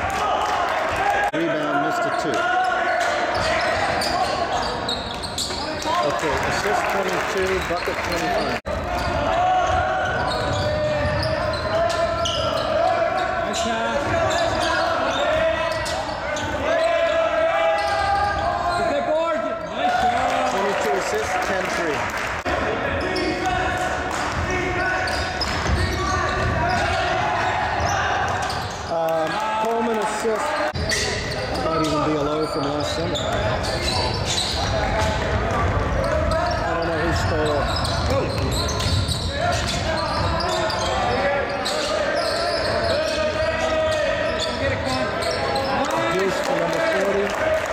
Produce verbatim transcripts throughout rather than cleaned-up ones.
Rebound, missed a two. Okay, assist twenty-two, bucket twenty-five. Nice pass. Get that board. Nice shot. twenty-two assists, ten three. Um, Coleman assist. Might even be a low from last summer. I don't know who stole it. Juice for number forty.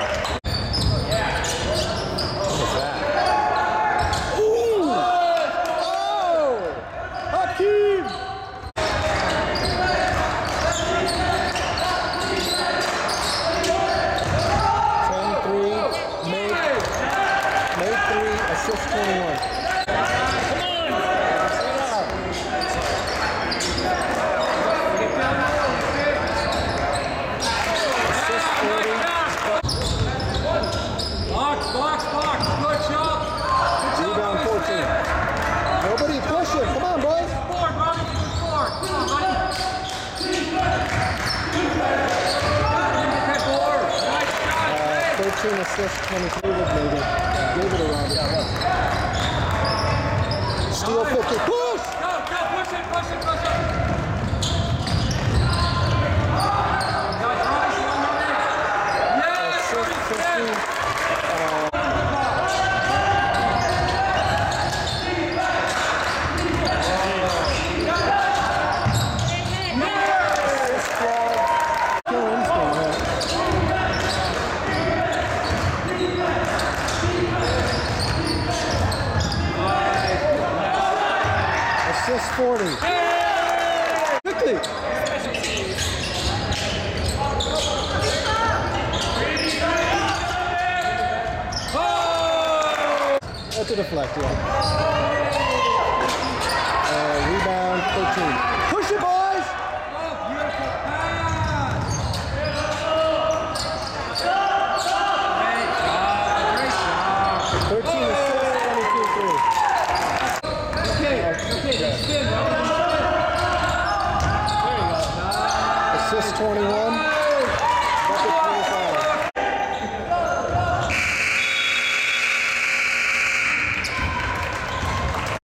What was that? Ooh! Oh! Hakeem! ten three, made, made three, assist twenty-one. Assist forty. Box, box, box. Good shot. Rebound fourteen. Nobody pushing. Come on, boys. Four, Ronnie. Four. Come on, buddy. Get that board. Nice shot. Uh, thirteen assists, twenty-three with Megan. Gave it around. Steal fifty. Push! Go, go. Push it, push it, push it. Guys, Ronnie's on the ring. Yes, Assist fifteen. Assist forty. Quickly. That's a deflect, yeah. Uh, rebound thirteen. Push it, boys! Oh, beautiful pass. Great job, great job. thirteen assists, twenty-two three. Okay, okay, they spin, right? There you go. Nice. Assist twenty-one.